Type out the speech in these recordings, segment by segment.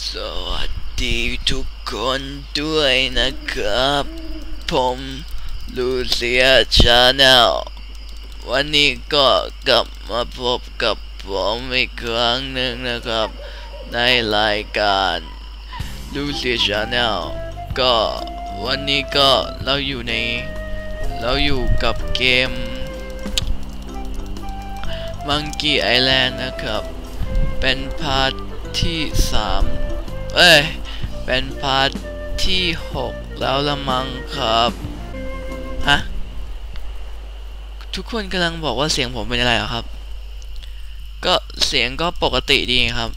สวัสดีทุกคนด้วยนะครับผมลูเซียชาแนลวันนี้ก็กลับมาพบกับผมอีกครั้งหนึ่งนะครับในรายการลูเซียชาแนลก็วันนี้ก็เราอยู่กับเกม Monkey Island นะครับเป็นพาร์ทที่เป็นพาร์ทที่6แล้วละมั้งครับฮะทุกคนกำลังบอกว่าเสียงผมเป็นอะไรเหรอครับก็เสียงก็ปกติดีครับ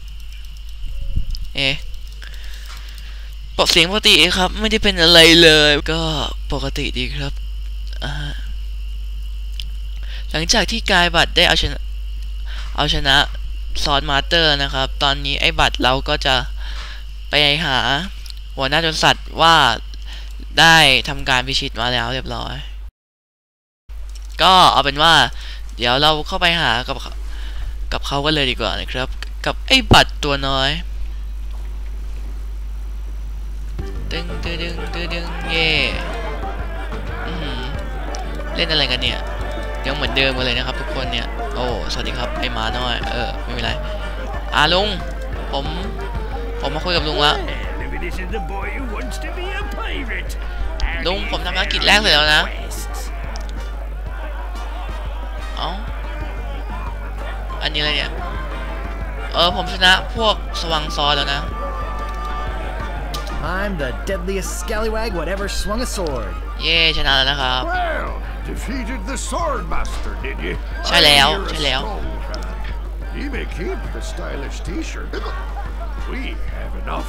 เสียงปกติครับไม่ได้เป็นอะไรเลยก็ปกติดีครับหลังจากที่กายบัตรได้เอาชนะซอสมาสเตอร์นะครับตอนนี้ไอ้บัตรเราก็จะไปหาหัวหน้าจนสัตว์ว่าได้ทำการพิชิตมาแล้วเรียบร้อยก็เอาเป็นว่าเดี๋ยวเราเข้าไปหากับเขากันเลยดีกว่านะครับกับไอ้บัตรตัวน้อยดึงเย่เล่นอะไรกันเนี่ยยังเหมือนเดิมกันเลยนะครับทุกคนเนี่ยโอ้สวัสดีครับไอ้หมาน้อยไม่เป็นไรลุงผมมาคุยกับลุงแล้วลุงผมทำภารกิจแรกเสร็จแล้วนะอันนี้อะไรเนี่ยผมชนะพวกสว่างซอแล้วนะ I'm the deadliest scallywag whatever swung a sword เย่ชนะแล้วนะครับ Defeated the sword master, did you? ใช่แล้ว He may keep the stylish T-shirt. We have enough.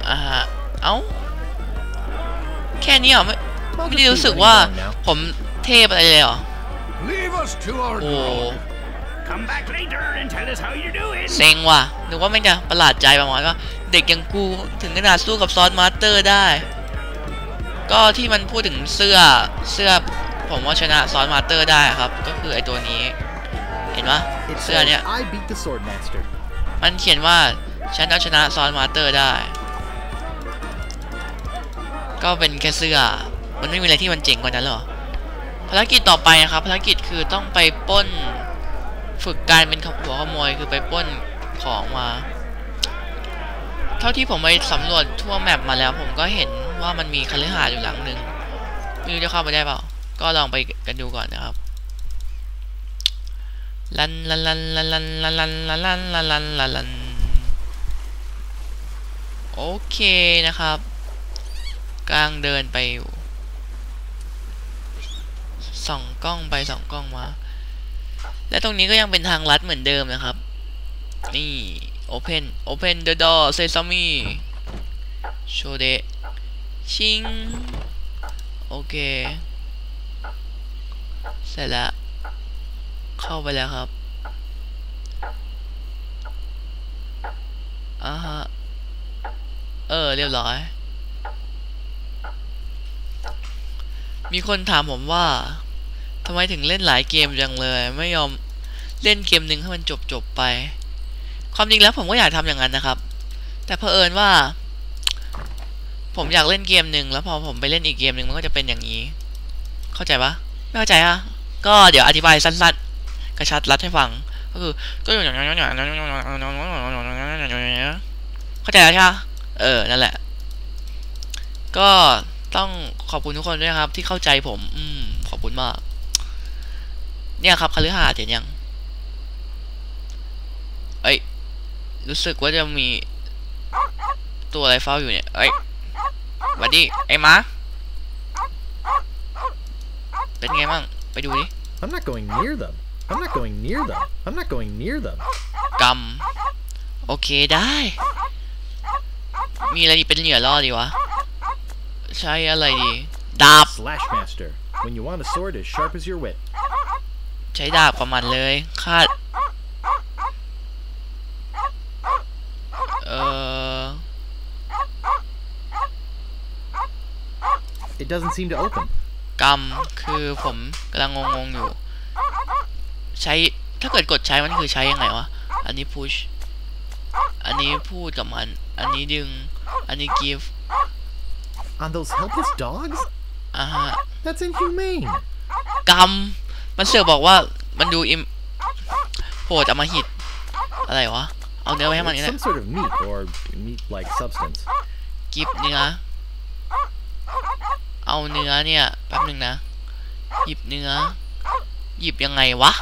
แค่นี้เหรอไม่ได้รู้สึกว่าผมเทพอะไรเลยเหรอ Leave us to our drone. Come back later and tell us how you're doing. เซ็งว่ะนึกว่าไม่จะประหลาดใจประมาณว่าเด็กอย่างกูถึงขนาดสู้กับซอสมาสเตอร์ได้ก็ที่มันพูดถึงเสื้อผมว่าชนะซอสมาสเตอร์ได้ครับก็คือไอตัวนี้เห็นปะเสื้อเนี้ยมันเขียนว่าฉันเอาชนะซอสมาสเตอร์ได้ก็เป็นแค่เสื้อมันไม่มีอะไรที่มันเจ๋งกว่านั้นหรอภารกิจต่อไปนะครับภารกิจคือต้องไปปล้นฝึกการเป็นหัวขโมยคือไปปล้นของมาเท่าที่ผมไปสำรวจทั่วแมปมาแล้วผมก็เห็นว่ามันมีคฤหาสน์อยู่หลังหนึ่งไม่รู้จะเข้าไปได้เปล่าก็ลองไปกันดูก่อนนะครับลันโอเคนะครับกลางเดินไปอยู่ส่องกล้องไปส่องกล้องมาและตรงนี้ก็ยังเป็นทางลัดเหมือนเดิมนะครับนี่ open the door sesame โชเดะชิงโอเคเสร็จแล้วเข้าไปแล้วครับเรียบร้อยมีคนถามผมว่าทำไมถึงเล่นหลายเกมจังเลยไม่ยอมเล่นเกมหนึ่งให้มันจบไปความจริงแล้วผมก็อยากทำอย่างนั้นนะครับแต่เผอิญว่าผมอยากเล่นเกมหนึ่งแล้วพอผมไปเล่นอีกเกมหนึ่งมันก็จะเป็นอย่างนี้เข้าใจปะไม่เข้าใจอะก็เดี๋ยวอธิบายสั้นๆกระชัดรัดให้ฟังก็คือเข้าใจแล้วใช่ปะนั่นแหละก็ต้องขอบคุณทุกคนด้วยครับที่เข้าใจผมขอบคุณมากเนี่ยครับคฤหาสน์เห็นยังรู้สึกว่าจะมีตัวอะไรเฝ้าอยู่เนี่ยสวัสดีไอ้หมาเป็นไงบ้างไปดูดิ I'm not going near them I'm not going near them I'm not going near them กำโอเคได้มีอะไรดีเป็นเหยื่อล่อดีวะใช้อะไรดีดาบ Slash master when you want a sword as sharp as your wit ใช้ดาบกับมันเลยคาด It doesn't seem to open กำคือผมกำลังงงอยู่ใช้ถ้าเกิดกดใช้มันคือใช้ยังไงวะอันนี้ push อันนี้พูดกับมัน อันนี้ดึง อันนี้ give On those helpless dogs? อ่าฮะ That's inhumane. กรรมมันเสือกบอกว่ามันดูโหดอำมหิตอะไรวะ เอาเนื้อไว้ให้มัน It's นี่แหละ some sort of meat or meat-like substance. กิฟเนื้อ เอาเนื้อเนี่ยแป๊บหนึ่งนะ หยิบเนื้อ หยิบยังไงวะ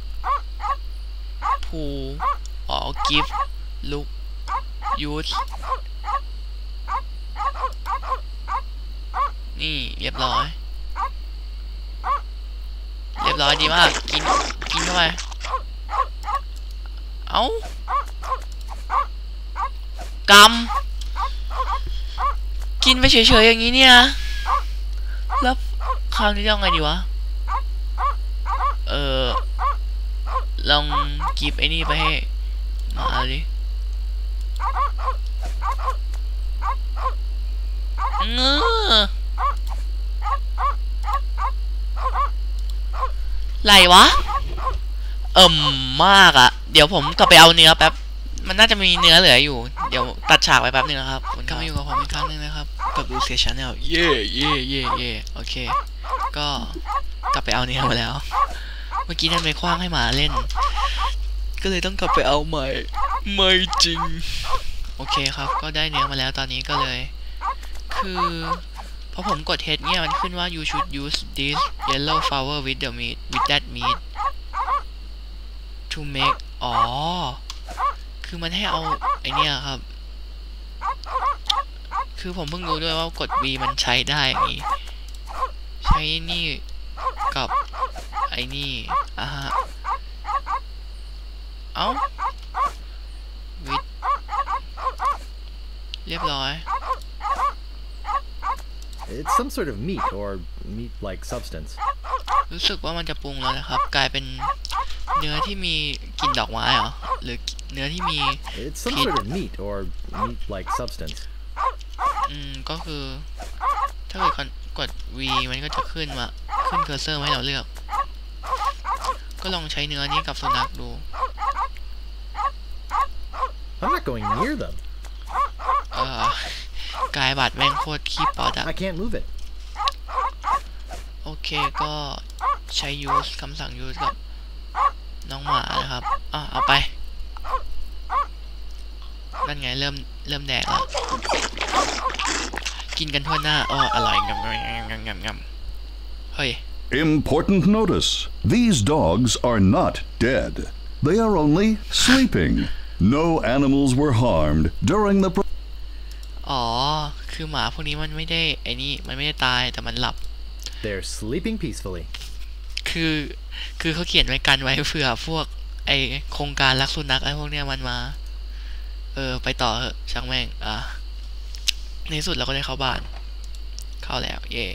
พูอ๋อกิฟลุกยูสนี่เรียบร้อย เรียบร้อยดีมาก กินเข้าไป เอากำกินไปเฉยๆอย่างนี้เนี่ย แล้วคราวนี้จะเอาไงดีวะ ลองกิฟไอ้นี่ไปให้หมาดิเงอไหลวะมากอะเดี๋ยวผมกลับไปเอาเนื้อแป๊บมันน่าจะมีเนื้อเหลืออยู่เดี๋ยวตัดฉากไปแป๊บนึงนะครับกลับมาอยู่กับผมอีกครั้งนึงนะครับกับดูเซียชาแนลเย่โอเคก็กลับไปเอาเนื้อมาแล้วเมื่อกี้นั่นไปคว้างให้หมาเล่นก็เลยต้องกลับไปเอาใหม่ไม่จริงโอเคครับก็ได้เนื้อมาแล้วตอนนี้ก็เลยคือพอผมกดเฮดเนี่ยมันขึ้นว่า you should use this yellow flower with the meat with that meat to make อ๋อคือมันให้เอาไอเนี่ยครับคือผมเพิ่งรู้ด้วยว่ากด V มันใช้ได้อย่างนี้ใช้นี่กับไอ้นี่ฮะเอาวิดเรียบร้อย It's some sort of meat or meat-like substance. รู้สึกว่ามันจะปรุงแล้วนะครับกลายเป็นเนื้อที่มีกลิ่นดอกไม้เหรอหรือเนื้อที่มี It's some sort of meat or meat-like substance. ก็คือถ้าเกิดกด V มันก็จะขึ้นเคอร์เซอร์ให้เราเลือกก็ลองใช้เนื้อนี้กับสุนัขดู I'm not going near them. กายบาดแม่งโคตรขี้ปอดอะ I can't move it. โอเคก็ใช้ use คำสั่ง use กับน้องหมานะครับเอาไปนั่นไงเริ่มแดกแล้วกินกันทั่วหน้าอร่อยงำเฮ้ย Important notice. These dogs are not dead. They are only sleeping. No animals were harmed during the คือหมาพวกนี้มันไม่ได้ไอ้นี่มันไม่ได้ตายแต่มันหลับ They're sleeping peacefully. คือเขาเขียนไว้กันไว้เผื่อพวกไอโครงการรักสุนัขไอพวกเนี้ยมันมาไปต่อเถอะช่างแม่งในที่สุดเราก็ได้เข้าบ้านเข้าแล้วเย่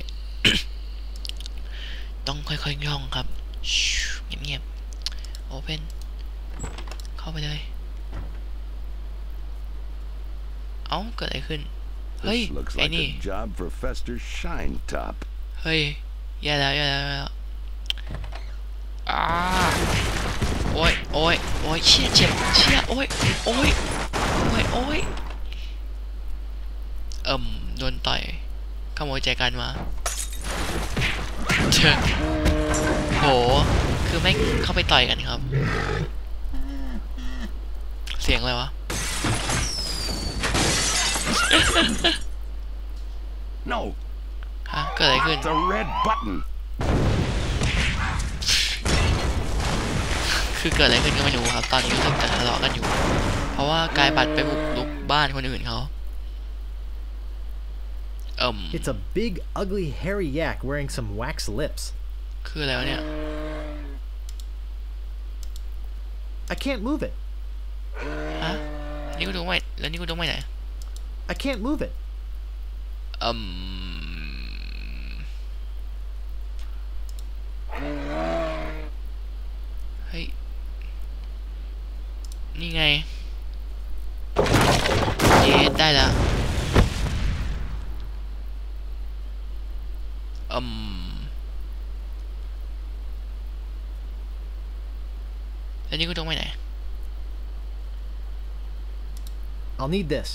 ต้องค่อยๆย่องครับเงียบๆโอเพนเข้าไปเลยเกิดอะไรขึ้นเฮ้ย This looks ไอ้ like นี่ a job for Fester Shinetop. เฮ้ยแย่แล้วโอ้ยเชี่ยเจ็บเชี่ยโอ้ยโดนต่อยขโมยใจกันมาโหคือแม่งเข้าไปต่อยกันครับ เสียงอะไรวะ No, เกิดอะไรขึ้น it's a red button. คือเกิดอะไรขึ้นก็ไม่รู้ครับตอนนี้รู้สึกจะทะเลาะกันอยู่เพราะว่ากายบัตรไปบุกรุกบ้านคนอื่นเขา It's a big, ugly, hairy yak wearing some wax lips. คืออะไรวะเนี่ย I can't move it. นี่กูต้องไปแล้วนี่กูต้องไปไหน I can't move it. เฮ้ยนี่ไงเย้ได้แล้วแล้วนี่กูต้องไปไหน I'll need this.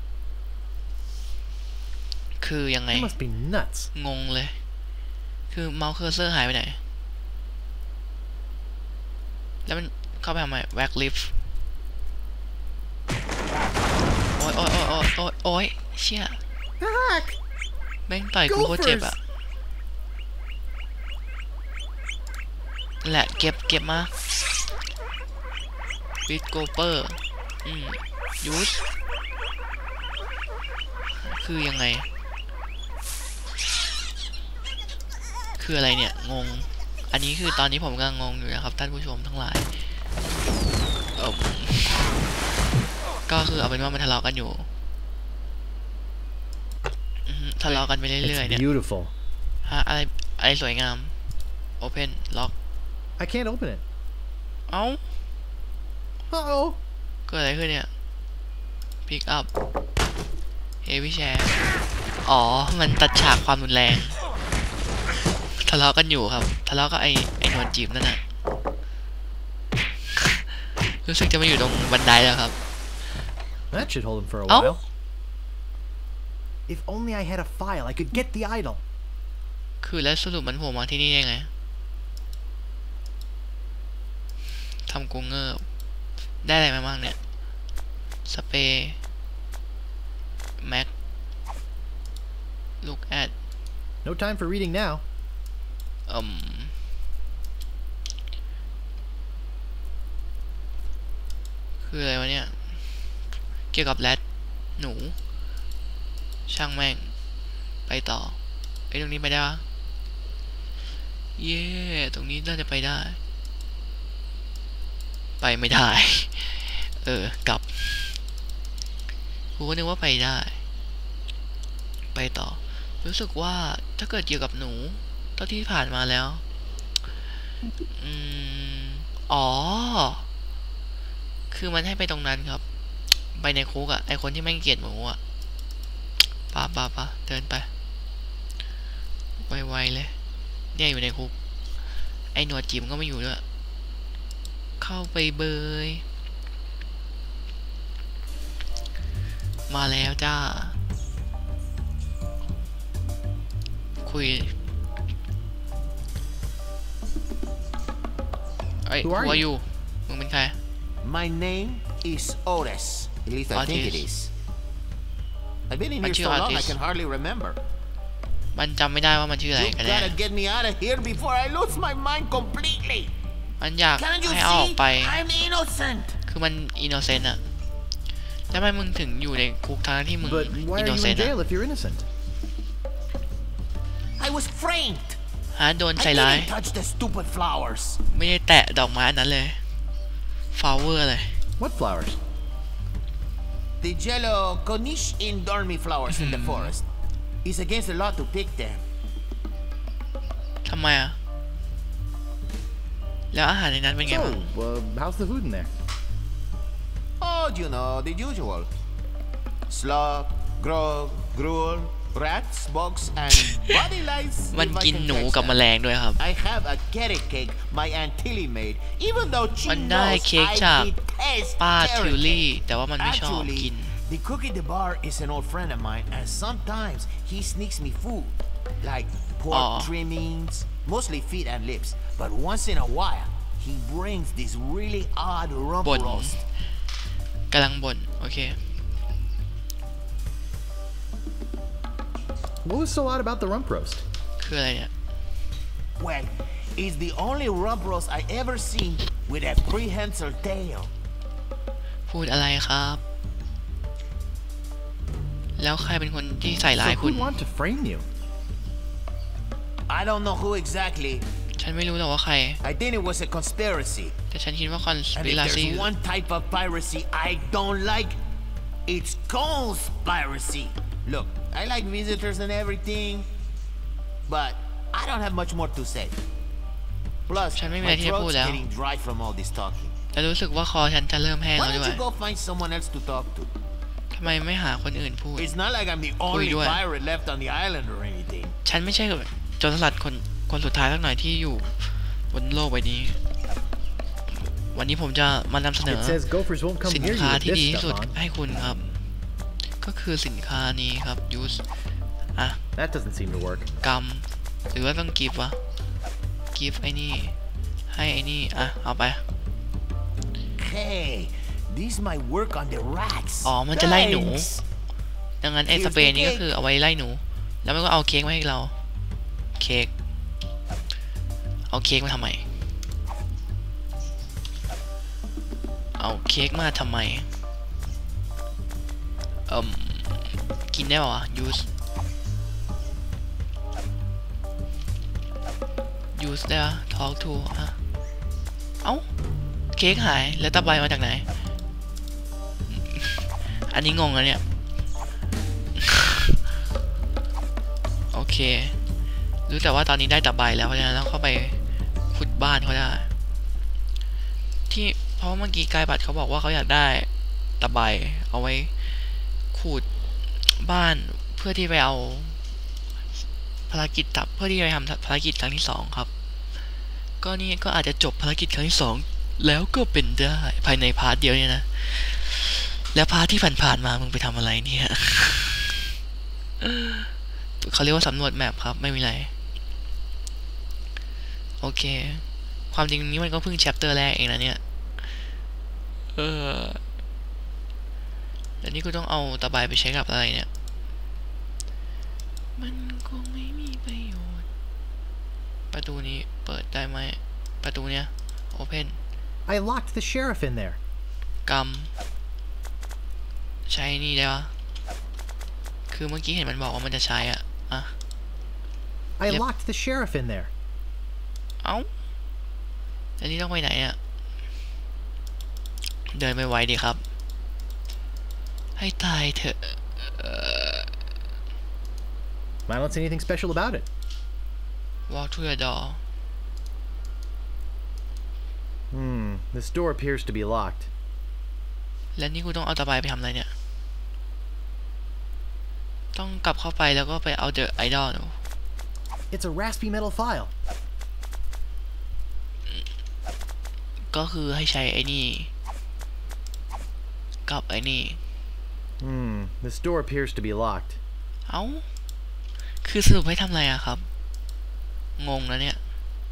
คือยังไง You must be nuts. งงเลยคือเมาส์เคอร์เซอร์หายไปไหนแล้วมันเข้าไปทำไมแว็กลิฟโอ้ยโอ้ยโอ้ยโอ้ยโอ้ยเชี่ย Heck! แม่งต่อยกูโคตรเจ็บอะแหละเก็บมาบิทโกเปอร์ยูสคือยังไงคืออะไรเนี่ยงงอันนี้คือตอนนี้ผมกำลังงงอยู่นะครับท่านผู้ชมทั้งหลายก็คือเอาเป็นว่ามันทะเลาะกันอยู่ทะเลาะกันไปเรื่อยๆ It's เนี่ย beautiful. ฮะอะไรสวยงาม Open Lock I can't open it. เอ้า Uh-oh. เกิดอะไรขึ้นเนี่ย Pick up Heavy Share อ๋อมันตัดฉากความรุนแรงทะเลาะกันอยู่ครับทะเลาะกับไอ้หนวดจีบนั่นน่ะรู้สึกจะมาอยู่ตรงบันไดแล้วครับ That should hold him for a Oh. while. If only I had a file, I could get the idol. คือแล้วสรุปมันโผล่มาที่นี่ยังไงทำกูเงิบได้อะไรมาบ้างเนี่ยสเปรย์แม็ก look at No time for reading now. คืออะไรวะเนี่ยเกี่ยวกับแรดหนูช่างแม่งไปต่อตรงนี้ไปได้ปะเย้ตรงนี้น่าจะไปได้ไปไม่ได้กลับกูก็นึกว่าไปได้ไปต่อรู้สึกว่าถ้าเกิดเกี่ยวกับหนูเท่าที่ผ่านมาแล้วอ๋อคือมันให้ไปตรงนั้นครับไปในคุกอะไอคนที่แม่งเกลียดหมูอะป่ะเดินไปไวๆเลยเนี่ยอยู่ในคุกไอหนวดจิ๋มก็ไม่อยู่ด้วยเข้าไปเบยมาแล้วจ้าคุย Who are you? มึงเป็นใคร My name is Otis. At least I think it is. I've been in here so long I can hardly remember. มันจำไม่ได้ว่ามันชื่ออะไร You กันแน่ gotta get me out of here before I lose my mind completely. มันอยาก Can't you ให้เอาออก see? ไป I'm innocent. คือมันอินโนเซนต์อะแล้วทำไมมึงถึงอยู่ในคุกทางที่มึง But why อิน are โน you เซน in ต์อะ jail if you're innocent? I was framed. โดน I ใส่ร้าย didn't touch the stupid flowers. ไม่ได้แตะดอกไม้อันนั้นเลยฟลาวเวอร์เลย What flowers? The yellow Cornish in dormy flowers in the forest. It's against the law to pick them. ทำไมอะแล้วอาหารในนั้นเป็นไง So, บ้าง how's the food in there? Oh, you know, the usual. Slop, grog, gruel, rats, bugs, and body lice. มัน if I กิน can หนู catch กับ them. แมลงด้วยครับ I have a carrot cake my Aunt Tilly made, even though she มันได้ knows เค้ก I จาก detest ป้า carrot ทิวลี่ cake. แต่ว่ามันไม่ชอบกิน Actually, the cook at the bar is an old friend of mine, and sometimes he sneaks me food, like pork Aw. trimmings, mostly feet and lips. But once in a while, he brings this really odd rump บ่น roast. กำลังบ่นโอเค What was so odd about the rump roast? คืออะไรเนี่ย Well, it's the only rump roast I ever seen with a prehensile tail. พูดอะไรครับ แล้วใครเป็นคนที่ใส่ร้าย So คุณ who'd want to frame you? I don't know who exactly. ฉันไม่รู้หรอกว่าใคร I think it was a conspiracy. แต่ฉันคิดว่าคอนส And ปิ if ราซี there's one type of piracy I don't like, it's conspiracy. Look, I like visitors and everything, but I don't have much more to say. Plus, ฉันไม่มีอะไร my ที่จะพูด throat's แล้ว getting dry from all this talking. แต่รู้สึกว่าคอฉันจะเริ่มแห้ง Why แล้วด้ว don't ย you go find someone else to talk to? ทำไมไม่หาคนอื่นพูด It's not like I'm the only ด้วย pirate left on the island or anything. ฉันไม่ใช่โจรสลัดคนสุดท้ายสักหน่อยที่อยู่บนโลกใบนี้ วันนี้ผมจะมานำเสนอ It says gophers won't come สิน near you ค้า with ที่ this ดีที่สุด stuff on. ให้คุณครับก็คือสินค้านี้ครับ use อ่ะ That doesn't seem to work. กรรมหรือว่าต้อง give วะ give ไอ้นี่ให้ไอ้นี่อ่ะเอาไป Hey, this might work on the rats. อ๋อมันจะไล่หนู Thanks. ดังนั้นไอ้สเปรย์นี้ก็คือเอาไว้ไล่หนูแล้วมันก็เอาเค้กมาให้เราเค้กเอาเค้กมาทำไมเอาเค้กมาทำไมกินได้ป่าวะ use ได้ปะ talk to อ่ะเอ้าเค้กหายแล้วตะไบมาจากไหน อันนี้งงอะเนี่ย โอเครู้แต่ว่าตอนนี้ได้ตะไบแล้วเพราะฉะนั้นเราเข้าไปขุดบ้านเขาได้ที่เพราะเมื่อกี้กายบัตรเขาบอกว่าเขาอยากได้ตะไบเอาไว้ขุดบ้านเพื่อที่ไปเอาภารกิจเพื่อที่จะไปทำภารกิจครั้งที่2ครับก็นี่ก็อาจจะจบภารกิจครั้งที่2แล้วก็เป็นได้ภายในพาร์ทเดียวเนี่ยนะแล้วพาร์ทที่ผ่านๆมามึงไปทำอะไรเนี่ยเขาเรียกว่าสำรวจแมปครับไม่มีอะไรโอเคความจริงนี้มันก็เพิ่งแชปเตอร์แรกเองนะเนี่ยแล้วนี่กูต้องเอาตะไบไปใช้กับอะไรเนี่ยมันคงไม่มีประโยชน์ประตูนี้เปิดได้ไหมประตูเนี้ย open I locked the sheriff in there. กำใช้นี่ได้ปะคือเมื่อกี้เห็นมันบอกว่ามันจะใช้อ่ะ I locked the sheriff in there. เอ้าแล้วนี่ต้องไปไหนเนี่ยเดินไปไวดีครับให้ตายเถอะ I don't see anything special about it. walk to the door This door appears to be locked. แล้วนี่กูต้องเอาตะไบไปทำอะไรเนี่ยต้องกลับเข้าไปแล้วก็ไปเอา The Idol It's a raspy metal file. ก็คือให้ใช้ไอ้นี่กับไอ้นี่ This door appears to be locked. เอ้าคือสรุปให้ทำอะไรอะครับงงแล้วเนี่ย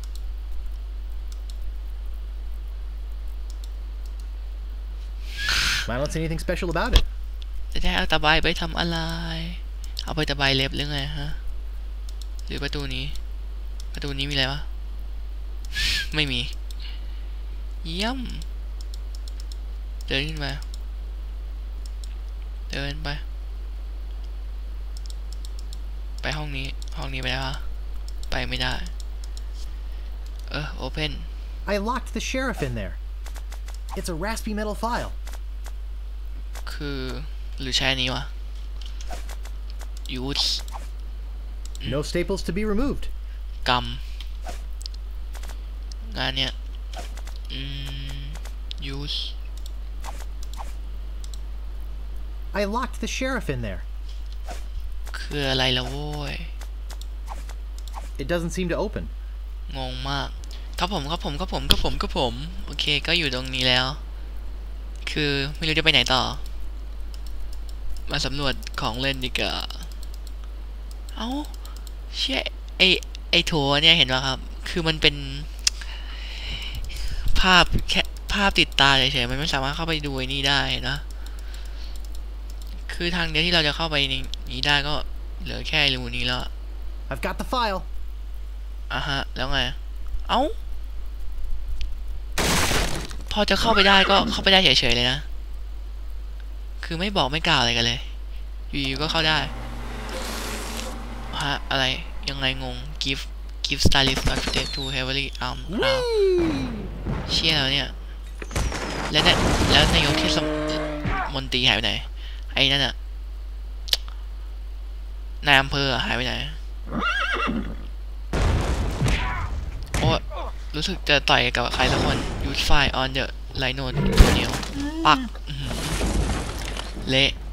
I don't see anything special about it. จะได้เอาตะไบไปทำอะไรเอาไปตะไบเล็บหรือไงฮะหรือประตูนี้มีอะไรวะ ไม่มีเยี่ยมเดินขึ้นมาเดินไปห้องนี้ไปแล้วฮะไปไม่ได้open I locked the sheriff in there. It's a raspy metal file. คือหรือใช้อันนี้วะ use No staples to be removed. กรรมงานเนี้ยuse I locked the sheriff in there. คืออะไรละโว้ย It doesn't seem to open. งงมากครับผมโอเคก็อยู่ตรงนี้แล้วคือไม่รู้จะไปไหนต่อมาสำรวจของเล่นดีกว่าเอ้าเชี่ยไอโถเนี่ยเห็นป่ะครับคือมันเป็นภาพแค่ภาพติดตาเฉยๆมันไม่สามารถเข้าไปดูไอ้นี่ได้นะคือทางเดียวที่เราจะเข้าไปนี้ได้ก็เหลือแค่รูนี้แล้ว I've got the file. ฮะแล้วไงเอ้าพอจะเข้าไปได้ก็เข้าไปได้เฉยๆเลยนะคือไม่บอกไม่กล่าวอะไรกันเลยอยู่ๆก็เข้าได้ฮะอะไรยังไงงง give stylist not to take too heavily arm crown เชี่ยแล้วเนี่ยแล้วนายกเทศมนตรีหายไปไหนไอ้นั่นน่ะนายอำเภอหายไปไหนโอ้รู้สึกจะต่อยกับใครสักคน use fire on the rhino ตัวเดียวปักเละ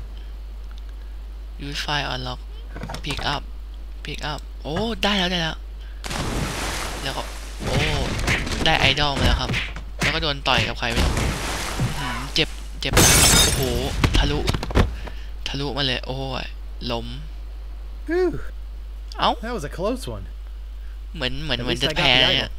use fire on lock pick up โอ้ได้แล้วแล้วก็โอ้ได้ไอดอลมาแล้วครับแล้วก็โดนต่อยกับใครไม่รู้เจ็บโอ้โหทะลุะลุมาเลยโอ้ยล้ม Whew, เอ้า that was a close one. เหมือน At least จะ I got แพ้ the เนี่ย idol.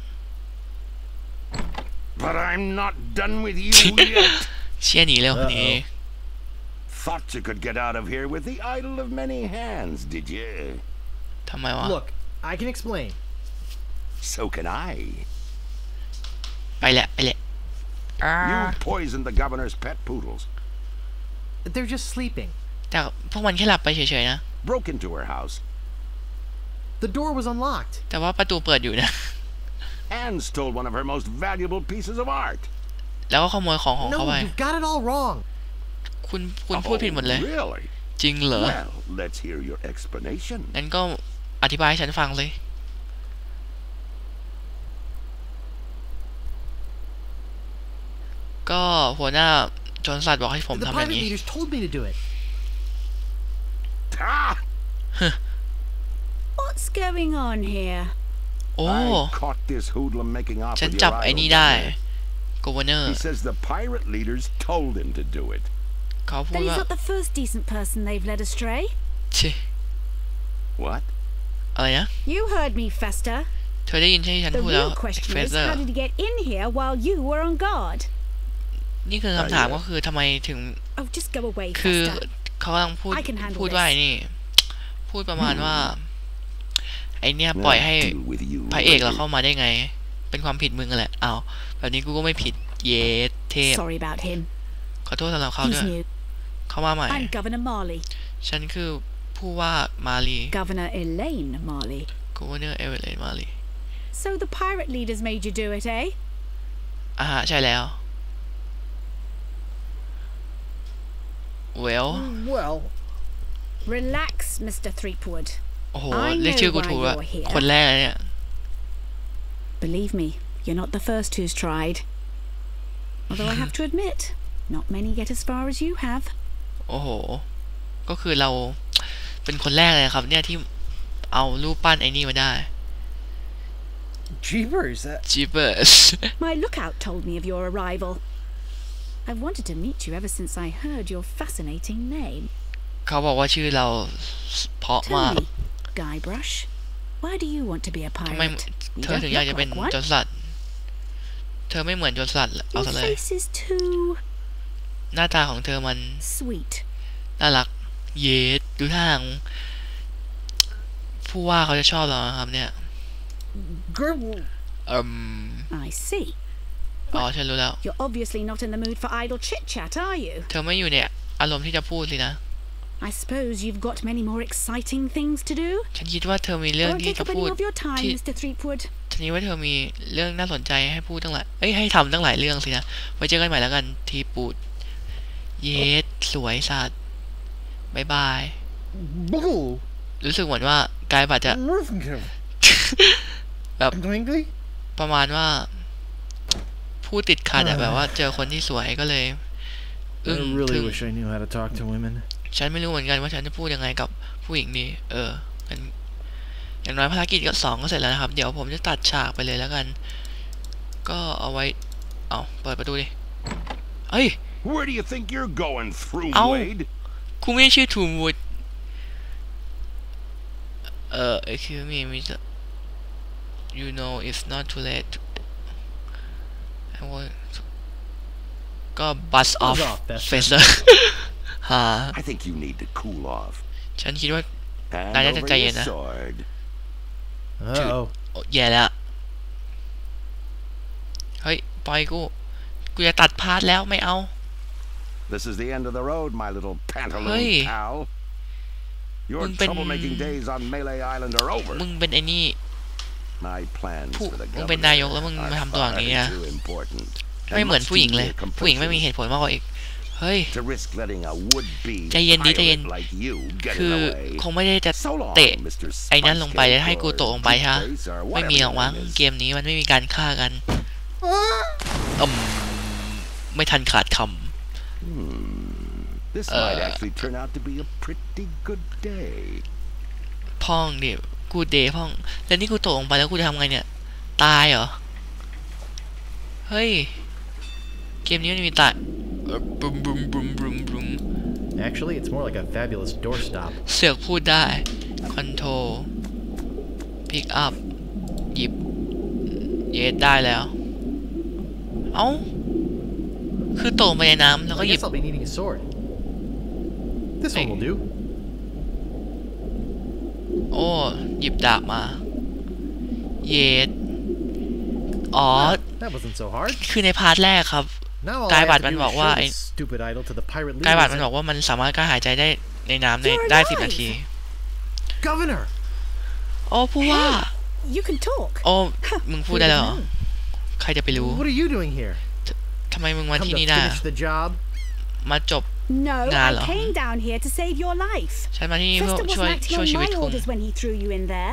But I'm not done with you yet. เชี่ยหนีเร็วหนี Thought you could get out of here with the idol of many hands, did you? ทำไมวะ Look, I can explain. So can I. ไปแหละ You poisoned the governor's pet poodles, They're just sleeping. แต่พวกมันแค่หลับไปเฉยๆนะ broke into her house, The door was unlocked. แต่ว่าประตูเปิดอยู่นะ and stole one of her most valuable pieces of art. แล้วก็ขโมยของเขา No, ไป you've got it all wrong. คุณพูดผิดหมดเลย Really? จริงเหรอ Well, let's hear your explanation. งั้นก็อธิบายให้ฉันฟังเลย ก็หัวหน้าโจรสลัดบอกให้ผม The ทำอย่าง private นี้ leaders told me to do it. Ah! What's going on here? โอ้ I caught this hoodlum making off ฉัน with จับ your ไอ้ idol. นี่ได้ down there. Governor He says the pirate leaders told him to do it. เขาพูด Then he's ว่า not the first decent person they've led astray. ชิ What? อะไรนะ You heard me, Fester. เธอได้ยินที่ฉัน The พูดแล้ว real question เฟ is, เซอร์ how did he get in here while you were on guard? นี่คือคำถามก็คือทำไมถึง Oh, just go away, คือ Fester. เขากำลังพูด I can handle พูดว่า this. ไอ้นี่ พูดประมาณว่า ไอเนี่ยปล่อยให้ I'll deal with you พระเอกเรา later. เข้ามาได้ไง เป็นความผิดมึงแหละอ้าวแบบนี้กูก็ไม่ผิด เยสเทพ Sorry about him. ขอโทษสำหรับเขา He's ด้วย new. เขามาใหม่ I'm Governor Marley. ฉันคือผู้ว่ามาลี Governor Elaine Marley. กูว่าเนอร์เอเวอร์เลนมาลี So the pirate leaders made you do it, eh? ใช่แล้ว well Well, Relax, Mr. Threepwood. โอ้โห I เรียกชื่อ know กู why ถูกอะ you're here. คนแรกเลยเนี่ย Believe me, you're not the first who's tried. Although I have to admit, not many get as far as you have. โอ้โห ก็คือเราเป็นคนแรกเลยครับ เนี่ยที่เอารูปปั้นไอ้นี่มาได้ jeepers. Jeepers My lookout told me of your arrival. I've wanted to meet you ever since I heard your fascinating name. เขาบอกว่าชื่อเราเพราะ Tell มาก me, Guybrush, why do you want to be a ทำไม pirate? You เธอ don't ถึงอยาก look จะเป็น like one. โจรสลัด เธอไม่เหมือนโจรสลัดเอา Your ซะเลย face is too หน้าตาของเธอมัน sweet. น่ารัก เยสดูท่าทางผู้ว่าเขาจะชอบเรานะครับเนี่ย Grr- I see. อ๋อฉันรู้แล้ว You're obviously not in the mood for idle chit-chat, are you? เธอไม่อยู่ในอารมณ์ที่จะพูดสินะ I suppose you've got many more exciting things to do. ฉันคิดว่าเธอมี I เรื่อง won't ที่ take จะ up พู any ด of your time, ที่ Mr. Threepwood. ฉันคิดว่าเธอมีเรื่องน่าสนใจให้พูดตั้งหลายให้ทำตั้งหลายเรื่องสินะ ไว้เจอกันใหม่แล้วกันทีปูด เยสสวยสัตว์บายบาย Blue. รู้สึกเหมือนว่ากายบาดจะ แบบ Twinkly? ประมาณว่า พูดติดขัดอะแบบว่าเจอคนที่สวยก็เลย I ทึ่ really ง wish I knew how to talk to women. ฉันไม่รู้เหมือนกันว่าฉันจะพูดยังไงกับผู้หญิงดีมันอย่างน้อยภารกิจก็2ก็เสร็จแล้วนะครับ เดี๋ยวผมจะตัดฉากไปเลยแล้วกัน ก็เอาไว้เอาเปิดประตูดิเอ้ย Where do you think you're going, through Ow. Wade? กูไม่ได้ชื่อทูมูดexcuse me Mr. You know it's not too late I want ก็ bus off off, Bester. Fester ฮะ I think you need to cool off. ฉันคิดว่า Hand Nah, over that's a your yeah. sword. Uh-oh. แย่แล้ว เฮ้ย ปล่อยกูจะตัดพาร์ทแล้วไม่เอา This is the end of the road, my little pantaloon Hey. pal. Your Mừng bên- troublemaking days on Melee Island are over. มึงเป็นไอ้นี่ My plans Phụ- for the mừng bên governor đài dục là mừng are làm toàn far vậy à? too important. ไม่ and เหมือน much ผู้หญิง too เลย near ผู้หญิงไม่มี completion เหตุผลมากกว่าอีก เฮ้ย to risk letting a would-be ใจเย็นดิใจเย็น pirate like you get คือ in the way. คงไม่ได้จะ So long, เตะ Mr. ไอ้นั้นลงไป Spice แล้วให้ Cake กู or ตกลงไปฮะ Toothpaste or ไม่ whatever มีหร your อกมั้ง name is. เกมนี้มันไม่มีการฆ่ากันไม่ทันขาดค This might actually turn out to be a pretty good day. ำพ่องดิกูเดย์พ่องแล้วนี่กูตกลงไปแล้วกูจะทำไงเนี่ย ตายเหรอ เฮ้ย เกมนี้มันมีตายบุมบุมบุมบุมบุม Actually, it's more like a fabulous doorstop. เสือกพูดได้ Control Pick up หยิบ เยสได้แล้ว เอ้า คือตกไปในน้ำแล้วก็ I หยิบ guess I'll be needing a sword. This one will do. โอ้ หยิบดาบมา เยส อ๋อ That wasn't so hard. คือในพาร์ทแรกครับ Now all กาย I บัต have ร to มัน do บอก is ว่า show ไอ้ this stupid idol to the pirate กายบัตร leaders. มันบอกว่ามันสามารถกล้าหายใจได้ในน้ำได้ 10 นาที Governor! โอ้ผู้ว่า You can talk. โอ้ มึงพูดได้แล้วเหรอ ใครจะไปรู้ What are you doing here? ทำไมมึงมา Come ที่ to นี่ได้ finish the job? มาจบ No, Nah, I love. came down here to save your life. ฉันมาที่นี่เพื่อ Fester ช่วย wasn't acting ช่วย on ชีวิต my คุณ orders when he threw you in there.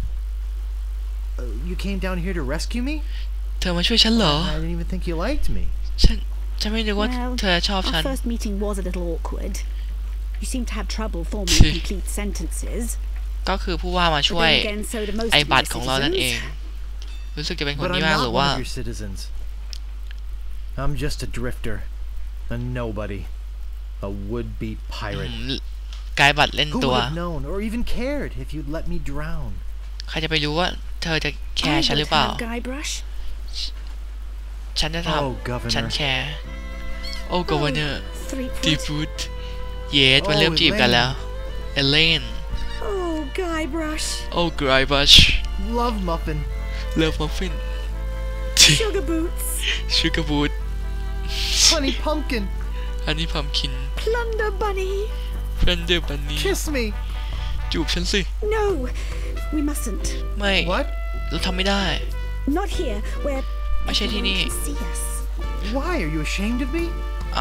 You came down here to rescue me? เธอมาช่วยฉันเหรอ I didn't even think you liked me. ฉันไม่นึกว่า Well, เธอชอบฉั our น first meeting was a little awkward. You seem to have trouble forming complete sentences. ก็คือผู้ว่ามา But ช่วย then again, so do most ไอ้ of บั your ตรของเรานั่นเอง citizens. รู้สึกจะเป็นคน But I'm ที่มากหรื not อว่า one of your citizens. I'm just a drifter. A nobody. A would-be อื pirate. มกายบัตรเล่น Who ตัว would have known or even cared if you'd let me drown? ใครจะไปรู้ว่าเธอจะแค I ร์ฉันหรือเปล่า won't have Guybrush. ฉันจะท Oh, ำฉัน Governor. แคร์ โอ้กวเนอร์ Threepwood. ดีฟูดเยสมันเริ่มจีบกันแล้ว เอเลน Oh, Guybrush. โอ้กรายบัช Love muffin. เลิฟมัฟฟิน Sugar boots. ชูการ์บูด Honey pumpkin. อันนี้พัมคิน Plunder bunny. เฟรนเดอร์บันนี่ Kiss me. จูบฉันสิ No, we mustn't. ไม่ What? เราทำไม่ได้ Not here, where ไม่ใช่ที่ everyone นี่ can see us. Why? Are you ashamed of me? เอา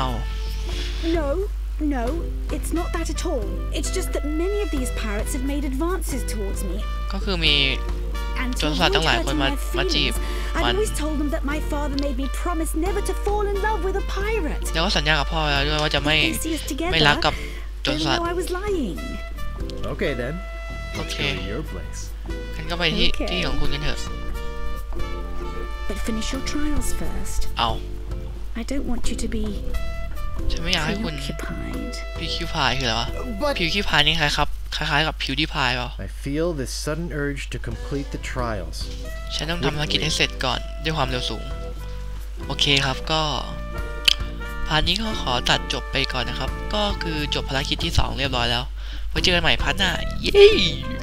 No, it's not that at all. It's just that many of these pirates have made advances towards me. ก็คือมี And to จนสลัด avoid ตั้งหลายคน hurting มา their จีบ feelings, I've มัน always told them that my father made me promise never to fall in love with a pirate. แล้วก็สัญญากับพ่อแล้วด้วยว่าจะไม่ If they see us together, ไม่รักกับจน they'll สลัด know I was lying. Okay then. Let's Okay. go to your place. กันก็ไปที่ Okay. ที่ของคุณกันเถอะ But finish your trials first. เอา I don't want you to be ฉันไม่อยากให้คุณ preoccupied. พิวคิวพายคืออะไรวะ But พิวคิวพายนี่คล้ายๆกับพิวที่พายเปล่า I feel this sudden urge to complete the trials. ฉันต้องทำภารกิจให้เสร็จก่อนด้วยความเร็วสูง โอเคครับก็พาร์ทนี้ก็ขอตัดจบไปก่อนนะครับ ก็คือจบภารกิจที่ 2 เรียบร้อยแล้วไว้เจอกันใหม่พาร์ทหน้า เย้